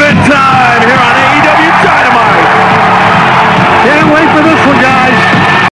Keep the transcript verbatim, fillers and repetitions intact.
Tournament time here on A E W Dynamite. Can't wait for this one, guys.